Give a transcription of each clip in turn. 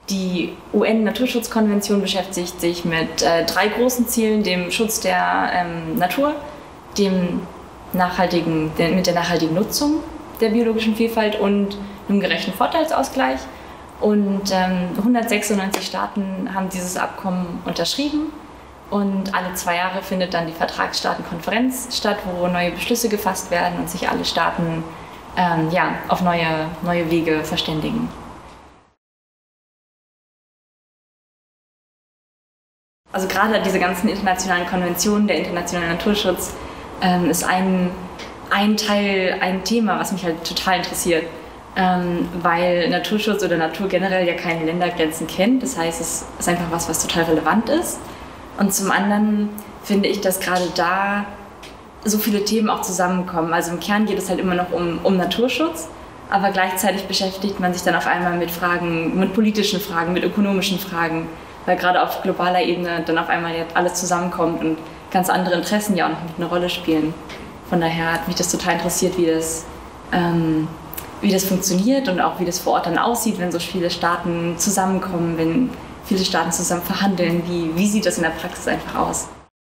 Die UN-Naturschutzkonvention beschäftigt sich mit 3 großen Zielen: dem Schutz der Natur, mit der nachhaltigen Nutzung der biologischen Vielfalt und einem gerechten Vorteilsausgleich. Und 196 Staaten haben dieses Abkommen unterschrieben. Und alle 2 Jahre findet dann die Vertragsstaatenkonferenz statt, wo neue Beschlüsse gefasst werden und sich alle Staaten auf neue Wege verständigen. Also gerade diese ganzen internationalen Konventionen, der internationale Naturschutz, ist ein Thema, was mich halt total interessiert, weil Naturschutz oder Natur generell ja keine Ländergrenzen kennt. Das heißt, es ist einfach was total relevant ist. Und zum anderen finde ich, dass gerade da so viele Themen auch zusammenkommen. Also im Kern geht es halt immer noch um Naturschutz, aber gleichzeitig beschäftigt man sich dann auf einmal mit politischen Fragen, mit ökonomischen Fragen, weil gerade auf globaler Ebene dann auf einmal jetzt alles zusammenkommt und ganz andere Interessen ja auch noch mit eine Rolle spielen. Von daher hat mich das total interessiert, wie das funktioniert und auch wie das vor Ort dann aussieht, wenn so viele Staaten zusammenkommen, wenn viele Staaten zusammen verhandeln. Wie sieht das in der Praxis einfach aus?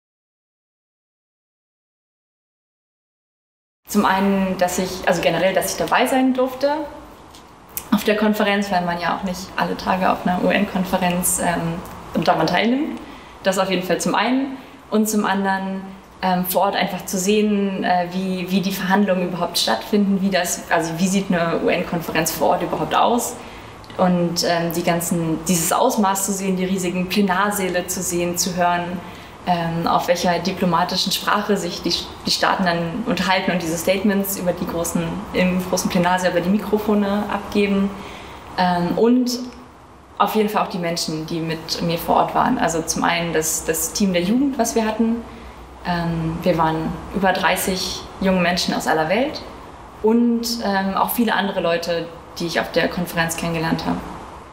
Zum einen, dass ich dabei sein durfte auf der Konferenz, weil man ja auch nicht alle Tage auf einer UN-Konferenz daran teilnimmt. Das auf jeden Fall zum einen. Und zum anderen vor Ort einfach zu sehen, wie die Verhandlungen überhaupt stattfinden, wie sieht eine UN-Konferenz vor Ort überhaupt aus. Und dieses Ausmaß zu sehen, die riesigen Plenarsäle zu sehen, zu hören, auf welcher diplomatischen Sprache sich die Staaten dann unterhalten und diese Statements im großen Plenarsaal über die Mikrofone abgeben. Und auf jeden Fall auch die Menschen, die mit mir vor Ort waren. Also zum einen das Team der Jugend, was wir hatten. Wir waren über 30 junge Menschen aus aller Welt und auch viele andere Leute, die ich auf der Konferenz kennengelernt habe.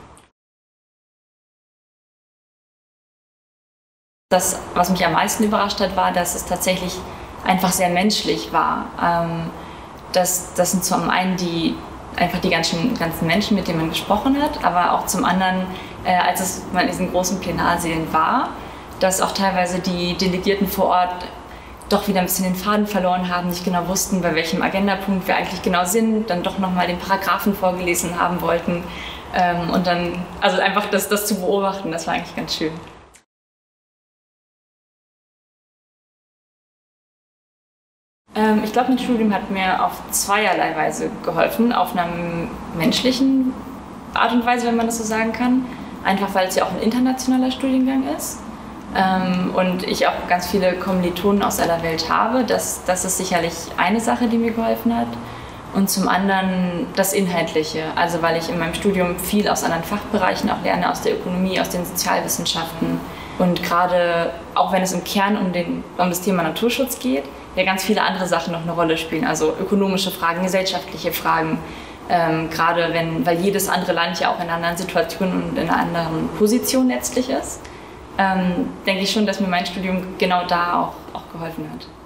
Das, was mich am meisten überrascht hat, war, dass es tatsächlich einfach sehr menschlich war. Das sind zum einen die ganzen Menschen, mit denen man gesprochen hat, aber auch zum anderen, als man in diesen großen Plenarsälen war, dass auch teilweise die Delegierten vor Ort doch wieder ein bisschen den Faden verloren haben, nicht genau wussten, bei welchem Agendapunkt wir eigentlich genau sind, dann doch nochmal den Paragraphen vorgelesen haben wollten. Und dann, also einfach das zu beobachten, das war eigentlich ganz schön. Ich glaube, mein Studium hat mir auf zweierlei Weise geholfen. Auf einer menschlichen Art und Weise, wenn man das so sagen kann. Einfach, weil es ja auch ein internationaler Studiengang ist. Und ich auch ganz viele Kommilitonen aus aller Welt habe. Das ist sicherlich eine Sache, die mir geholfen hat. Und zum anderen das Inhaltliche. Also weil ich in meinem Studium viel aus anderen Fachbereichen auch lerne, aus der Ökonomie, aus den Sozialwissenschaften. Und gerade, auch wenn es im Kern um das Thema Naturschutz geht, ja ganz viele andere Sachen noch eine Rolle spielen. Also ökonomische Fragen, gesellschaftliche Fragen. Gerade weil jedes andere Land ja auch in einer anderen Situation und in einer anderen Position letztlich ist, denke ich schon, dass mir mein Studium genau da auch geholfen hat.